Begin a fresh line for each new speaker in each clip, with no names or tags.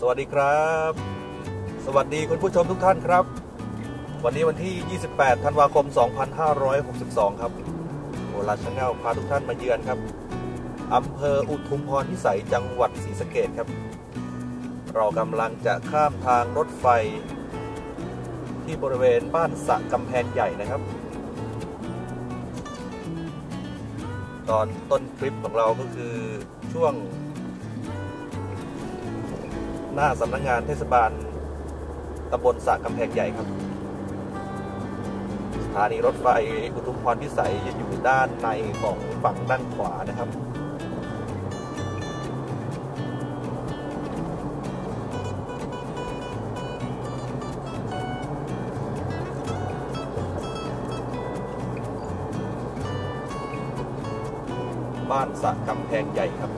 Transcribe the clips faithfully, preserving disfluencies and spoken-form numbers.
สวัสดีครับสวัสดีคุณผู้ชมทุกท่านครับวันนี้วันที่ยี่สิบแปดธันวาคมสองพันห้าร้อยหกสิบสองครับโอลาชาแนลพาทุกท่านมาเยือนครับอำเภออุทุมพรพิสัยจังหวัดศรีสะเกษครับเรากำลังจะข้ามทางรถไฟที่บริเวณบ้านสะกำแพงใหญ่นะครับตอนต้นคลิปของเราก็คือช่วงหน้าสำนักงานเทศบาลตำบลสะกำแพงใหญ่ครับสถานีรถไฟอุทุมพรพิสัยจะอยู่ด้านในของฝั่งด้านขวานะครับบ้านสะกำแพงใหญ่ครับ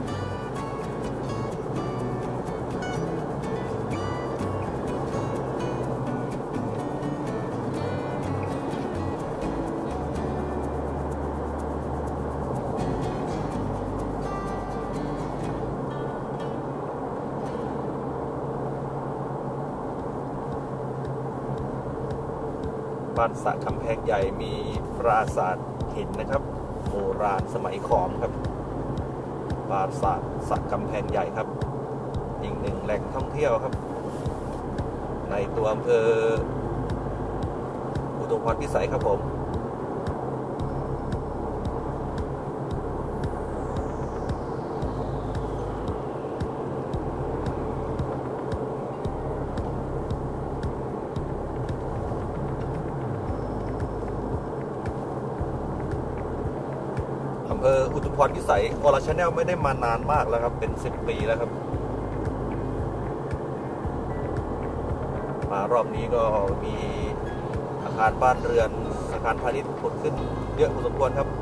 บ้านสะกำแพงใหญ่มีปราสาทหินนะครับโบราณสมัยขอมครับปราสาทสะกำแพงใหญ่ครับอีกหนึ่งแหล่งท่องเที่ยวครับในตัวอำเภออุทุมพรพิสัยครับผมอำเภออุทุมพรพิสัยออลาชาแนลไม่ได้มานานมากแล้วครับเป็นสิบปีแล้วครับมารอบนี้ก็มีอาคารบ้านเรือนอาคารพาณิชย์ผุดขึ้นเยอะพอสมควรครับ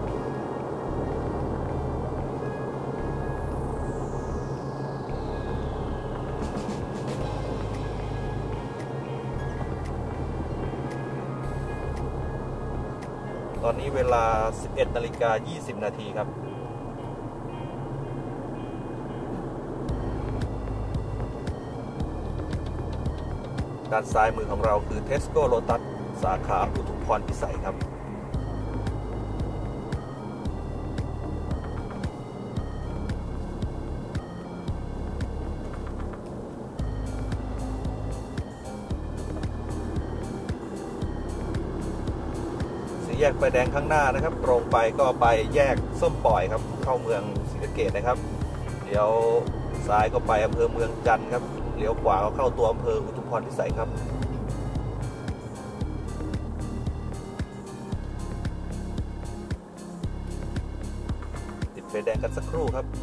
ตอนนี้เวลา สิบเอ็ดนาฬิกายี่สิบนาทีครับด้านซ้ายมือของเราคือ Tesco Lotus สาขาอุทุมพรพิสัยครับแยกไฟแดงข้างหน้านะครับตรงไปก็ไปแยกส้มปล่อยครับเข้าเมืองศรีสะเกษนะครับเดี๋ยวซ้ายก็ไปอำเภอเมืองจันทร์ครับเลี้ยวขวาก็เข้าตัวอำเภออุทุมพรพิสัยครับติดไฟแดงกันสักครู่ครับ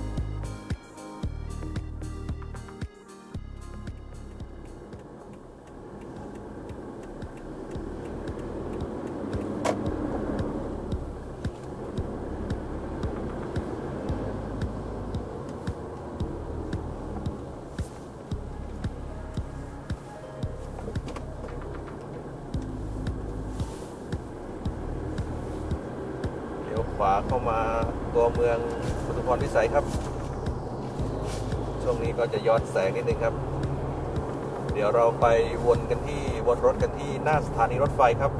ขวาเข้ามาตัวเมืองอุทุมพรพิสัยครับช่วงนี้ก็จะย้อนแสงนิดนึงครับเดี๋ยวเราไปวนกันที่วนรถกันที่หน้าสถานีรถไฟครับ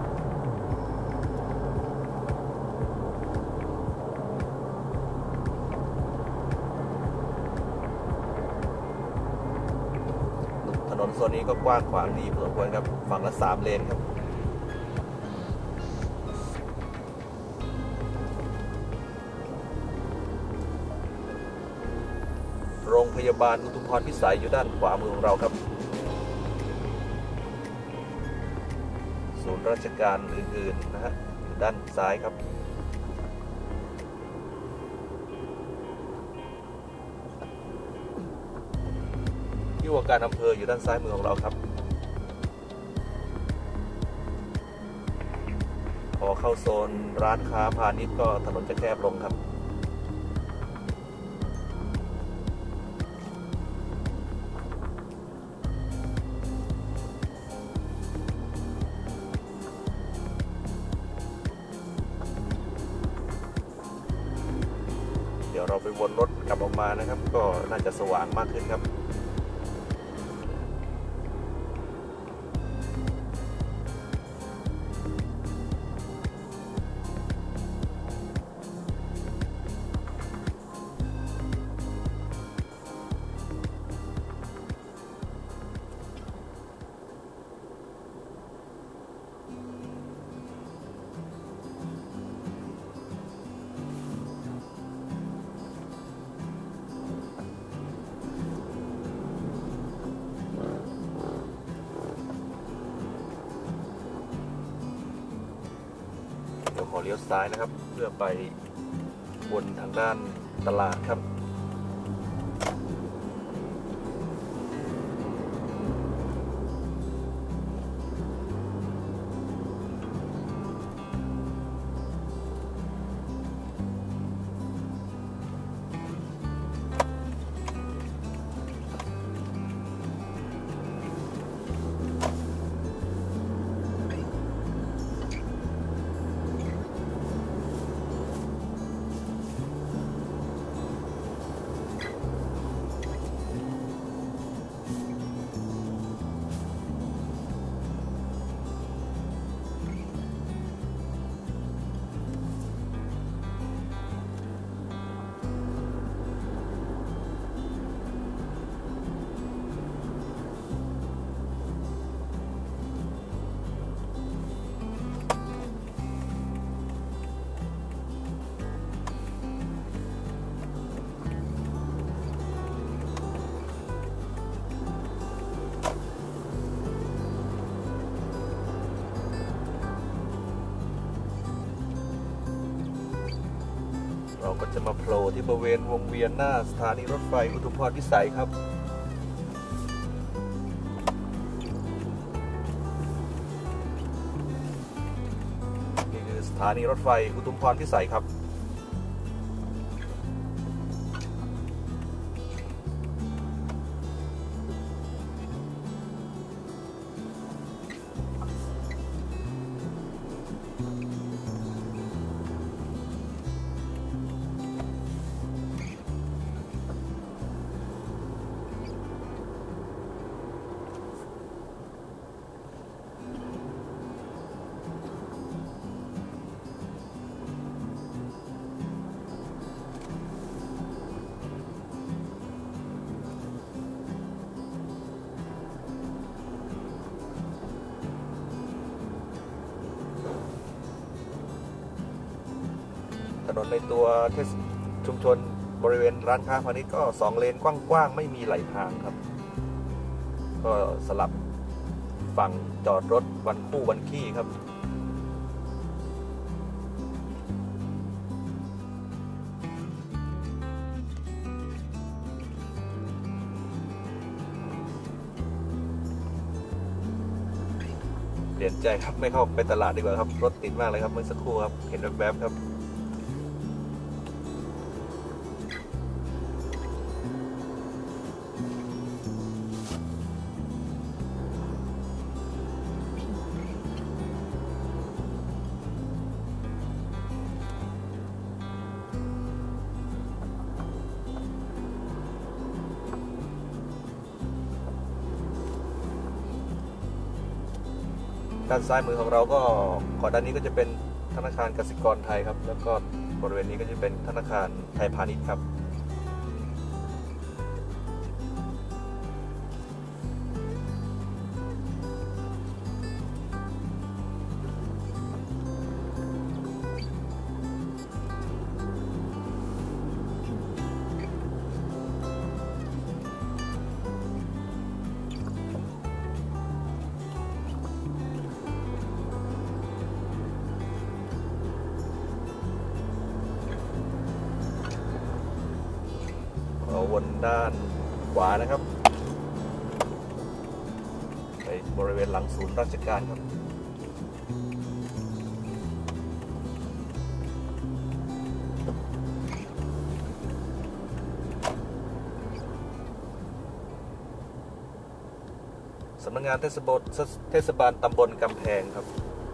ถนนโซนนี้ก็กว้างขวางดีพอสมควรครับฝั่งละสามเลนครับโรงพยาบาลอุทุมพรพิสัยอยู่ด้านขวามือของเราครับศูนย์ราชการอื่นๆนะฮะอยู่ด้านซ้ายครับที่ว่าการอำเภออยู่ด้านซ้ายมือของเราครับพอเข้าโซนร้านค้าพาณิชย์ก็ถนนจะแคบลงครับเดี๋ยวเราไปวนรถกลับออกมานะครับก็น่าจะสว่างมากขึ้นครับเลี้ยวซ้ายนะครับเพื่อไปบนทางด้านตลาดครับเราก็จะมาโผล่ที่บริเวณวงเวียนหน้าสถานีรถไฟอุทุมพรพิสัยครับนี่คือสถานีรถไฟอุทุมพรพิสัยครับถนนในตัวเทศชุมชนบริเวณร้านค้าพาณิชย์ก็สองเลนกว้างๆไม่มีไหลทางครับก็สลับฝั่งจอดรถวันคู่วันขี้ครับเปลี่ยนใจครับไม่เข้าไปตลาดดีกว่าครับรถติดมากเลยครับเมื่อสักครู่ครับเห็นแวบๆครับด้านซ้ายมือของเราก็ก่อนด้านนี้ก็จะเป็นธนาคารกสิกรไทยครับแล้วก็บริเวณนี้ก็จะเป็นธนาคารไทยพาณิชย์ครับวนด้านขวานะครับไปบริเวณหลังศูนย์ราชการครับสำนักงานเทศบาลเทศบาลตำบลกำแพงครับ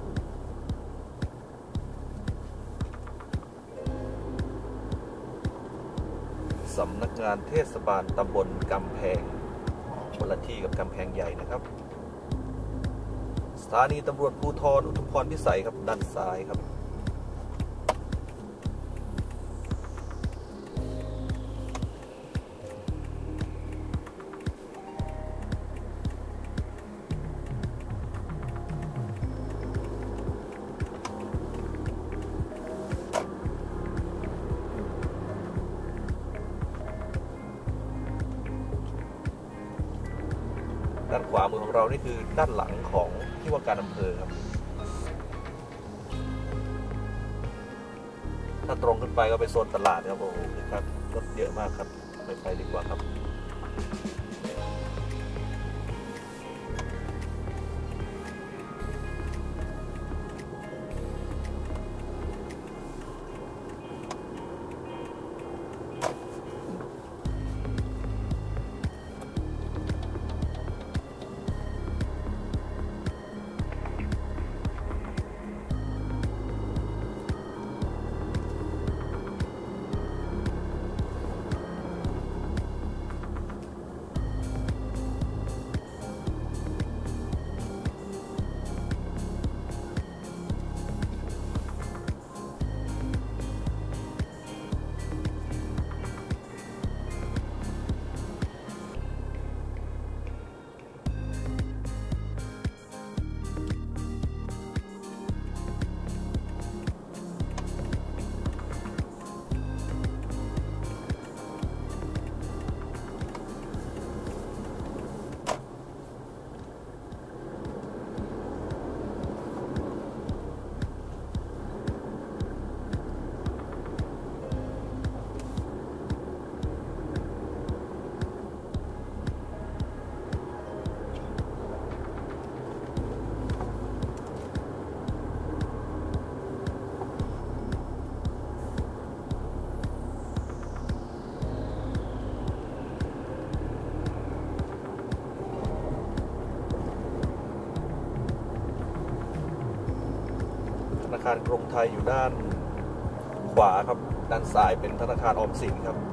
สำนักงานเทศบาลตำบลกำแพงคนละที่กับกำแพงใหญ่นะครับสถานีตำรวจภูธรอุทุมพรพิสัยครับด้านซ้ายครับด้านขวามือของเรานี่คือด้านหลังของที่ว่าการอำเภอครับถ้าตรงขึ้นไปก็ไปโซนตลาดครับโอ้โหครับรถเยอะมากครับไปไปดีกว่าครับธนาคารกรุงไทยอยู่ด้านขวาครับด้านซ้ายเป็นธนาคารออมสินครับ